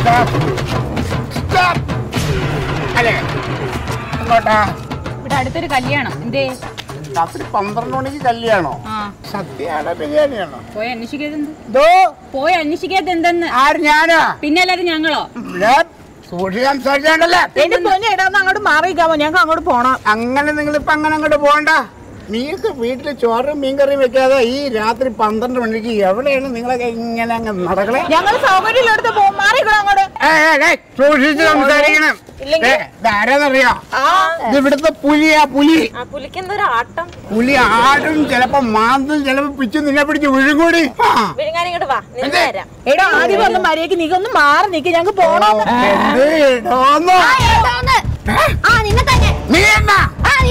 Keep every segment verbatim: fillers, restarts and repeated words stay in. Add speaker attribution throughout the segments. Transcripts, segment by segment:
Speaker 1: അല്ലേ അങ്ങോട്ടാ
Speaker 2: ഇവിടെ അടുത്തൊരു കല്യാണം എന്തേ
Speaker 1: രാത്രി പന്ത്രണ്ട് മണിക്ക് കല്യാണോ സദ്യയാണോ ബിരിയാണിയാണോ
Speaker 2: പോയി അന്വേഷിക്കാതെന്ത് പോയി അന്വേഷിക്കാത്ത എന്തെന്ന്
Speaker 1: ആര് ഞാനാ
Speaker 2: പിന്നെ അല്ലാതെ ഞങ്ങളോ
Speaker 1: സൂക്ഷിച്ച് സംസാരിച്ചാണ്ടല്ലേ
Speaker 3: എന്റെ പൊന്നെ ഇടാന്ന് അങ്ങോട്ട് മാറിയിക്കാമോ ഞങ്ങൾക്ക് അങ്ങോട്ട് പോണം.
Speaker 1: അങ്ങനെ നിങ്ങളിപ്പോ അങ്ങനെ അങ്ങോട്ട് പോകണ്ട. നിങ്ങൾക്ക് വീട്ടിൽ ചോറും മീൻകറിയും വെക്കാതെ ഈ രാത്രി പന്ത്രണ്ട് മണിക്ക് എവിടെയാണ് നിങ്ങളൊക്കെ ഇങ്ങനെ അങ്ങ് നടക്കണേ?
Speaker 3: ഞങ്ങൾ സൗകര്യമുള്ളടുത്ത് പോകും. മാറിക്കണം അങ്ങോട്ട്.
Speaker 1: സൂക്ഷിച്ച് സംസാരിക്കണം. ആരാന്നറിയാ? ഇത് ഇവിടുത്തെ പുലിയാ പുലി.
Speaker 3: ആട്ടം
Speaker 1: പുലി ആടും ചിലപ്പോ മാന്തും ചിലപ്പോ പിച്ചു നിന്നെ പിടിച്ച് വിഴുകൂടി.
Speaker 3: എടാ ആദ്യം വന്ന് മര്യാദക്ക് നീ ഒന്ന് മാറി നിൽക്ക്. ഞങ്ങൾക്ക് പോണം.
Speaker 1: നീ എന്നാ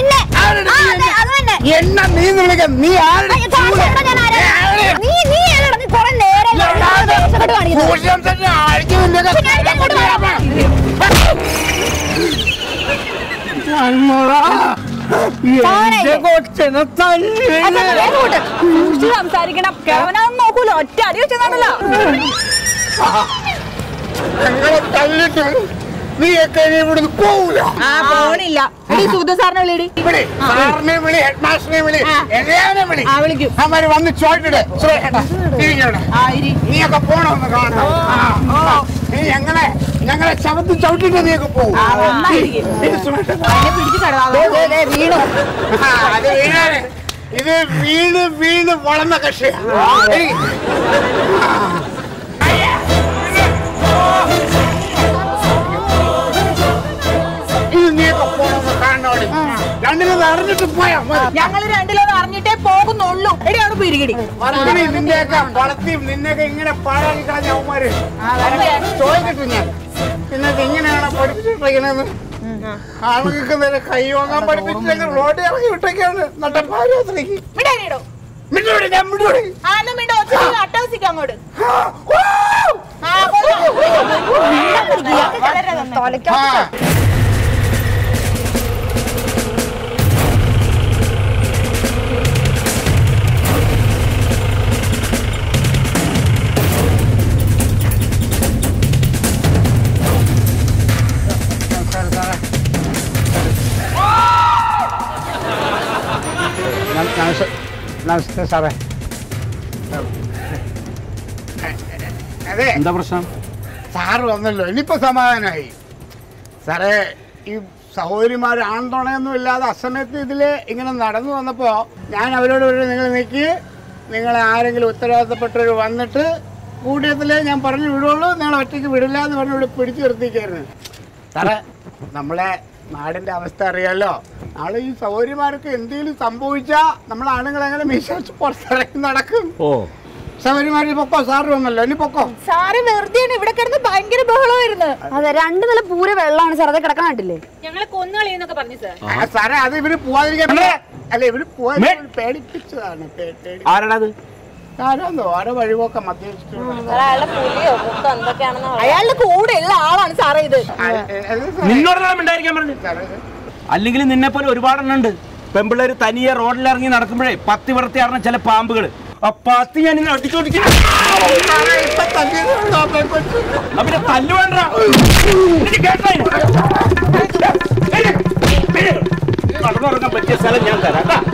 Speaker 1: എണ്ണ നീ വിളിക്കാം. നീ
Speaker 2: സംസാരിക്കണം. കേവനാന്ന് നോക്കൂല. ഒറ്റ അടി വെച്ചതാണല്ലോ.
Speaker 1: നീയൊക്കെ ഇവിടുന്ന് പോവൂല.
Speaker 3: പോണില്ല. സാറിനെ വിളി.
Speaker 1: സാറിനെ വിളി, ഹെഡ് മാസ്റ്ററിനെ വിളി, എന്നെ വിളി.
Speaker 3: വിളിക്കും.
Speaker 1: അവര് വന്ന് ചോദിച്ചിട്ട് നീയൊക്കെ പോണമെന്ന് കാണണം. നീ ഞങ്ങളെ ഞങ്ങളെ ചവിട്ടി ചവിട്ടിട്ട് നീയൊക്കെ പോകും.
Speaker 3: വീണു.
Speaker 1: അത് വീണാണ്. ഇത് വീണ് വീണ് വളർന്ന കക്ഷിയാ. രണ്ടിലത് അറിഞ്ഞിട്ട് പോയാ
Speaker 3: ഞങ്ങൾ രണ്ടിലത് അറിഞ്ഞിട്ടേ പോകുന്നുള്ളൂ. എടിയാണ് പിരികിടി.
Speaker 1: നിന്നെയൊക്കെ വളർത്തി നിന്നെയൊക്കെ ഇങ്ങനെ പാഴാക്കി കളഞ്ഞ അവന്മാര് ചോദിച്ചിട്ടു ഞാൻ. നിന്നൊക്കെ ഇങ്ങനെയാണോ പഠിപ്പിച്ചിട്ടേക്കണെന്ന്? ആളുകൾക്ക് നേരെ കൈ വാങ്ങാൻ പഠിപ്പിച്ചില്ലെങ്കിൽ റോഡിൽ ഇറങ്ങി വിട്ടേക്കാണ് നട്ടപ്പാരത്തിലേക്ക്. നമസ്തേ സാറേ. അതെ
Speaker 4: എന്താ പ്രശ്നം?
Speaker 1: സാറ് വന്നല്ലോ, ഇനിയിപ്പോ സമാധാനമായി. സാറേ ഈ സഹോദരിമാർ ആൺതുണയൊന്നും ഇല്ലാതെ അസമയത്ത് ഇതില് ഇങ്ങനെ നടന്നു വന്നപ്പോ ഞാൻ അവരോട് പറഞ്ഞു, നിങ്ങൾ നിൽക്കി, നിങ്ങളെ ആരെങ്കിലും ഉത്തരവാദിത്തപ്പെട്ടവർ വന്നിട്ട് കൂടിയത്തിലേ ഞാൻ പറഞ്ഞു വിടുള്ളൂ, നിങ്ങൾ ഒറ്റയ്ക്ക് വിടില്ല എന്ന് പറഞ്ഞ് ഇവിടെ പിടിച്ചു നിർത്തിക്കായിരുന്നു. സാറേ നമ്മളെ നാടിന്റെ അവസ്ഥ അറിയാലോ. നാളെ ഈ സൗകര്യമാർക്ക് എന്തെങ്കിലും സംഭവിച്ചാ നമ്മളെ ആണുങ്ങൾ എങ്ങനെ മീശിച്ച് പുറത്തിറങ്ങി നടക്കും. ഓ സൗകര്യമാര് പൊക്കോ, സാറ് വന്നല്ലോ, ഇനി പൊക്കോ.
Speaker 3: സാറ് വെറുതെയാണ് ഇവിടെ കിടന്ന് ഭയങ്കര ബഹളമായിരുന്നു.
Speaker 2: അതെ, രണ്ടു നില പൂര വെള്ളമാണ് സാർ, അത് കിടക്കാൻ കണ്ടില്ലേ? ഞങ്ങളെ കൊന്നുകളിയെന്നൊക്കെ പറഞ്ഞു സാർ.
Speaker 1: സാറേ അത് ഇവര് പോവാതിരിക്കാൻ അല്ല, ഇവര് പോവാൻ പേടിപ്പിച്ചതാണ്.
Speaker 4: ആരാണത്?
Speaker 1: ആരാന്നോ ആരോ വഴിപോക്ക മദ്യപിച്ചിട്ട്
Speaker 3: അയാളുടെ കൂടെ ഉള്ള ആളാണ് സാറേ ഇത്.
Speaker 4: നിന്നോടെല്ലാം ഉണ്ടായിരിക്കാൻ പറഞ്ഞു. അല്ലെങ്കിൽ നിന്നെ പോലെ ഒരുപാടെണ്ണം ഉണ്ട്. പെമ്പിള്ളേര് തനിയെ റോഡിലിറങ്ങി നടക്കുമ്പോഴേ പത്തി വൃത്തിയാടുന്ന ചില പാമ്പുകള്. ആ പത്തി ഞാൻ ഇങ്ങനെ അടിച്ചോടിക്കും. പിന്നെ തല്ലു വേണ്ട. കടന്നുറങ്ങാൻ പറ്റിയ സ്ഥലം ഞാൻ തരാം.